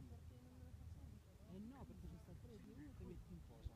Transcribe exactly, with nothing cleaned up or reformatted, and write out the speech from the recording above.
perché non me lo fa sempre. Eh no, perché c'è sta il freddo, uh, ti metti un po'.